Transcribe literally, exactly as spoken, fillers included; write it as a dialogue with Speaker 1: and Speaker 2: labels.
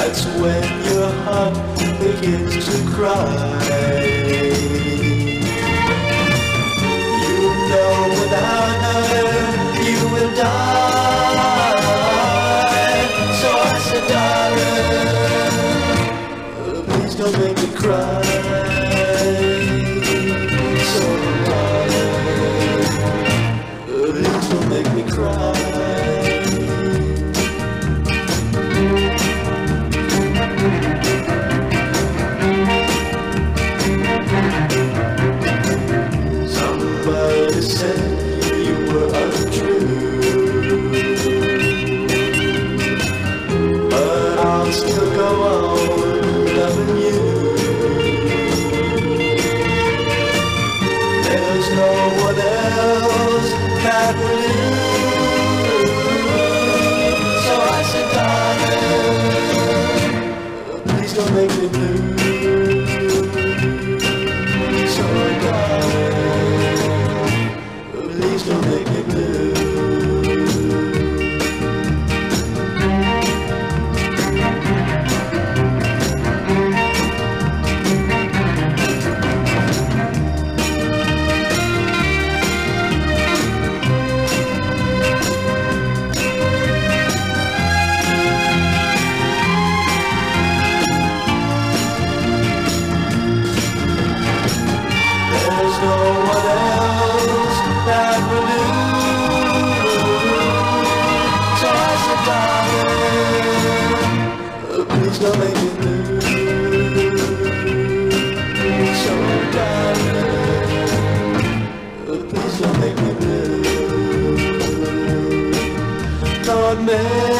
Speaker 1: That's when your heart begins to cry. You know without her you will die. So I said, darling, please don't make me cry. So darling, please don't make me cry. Somebody said you were untrue, but I'll still go on loving you. There's no one else that will do. So I said, darling, please don't make me blue. So darling, please don't make me blue. There's no one else that will do. So I said, darling, please don't make me blue. So darling, please don't make me blue. Lord, man.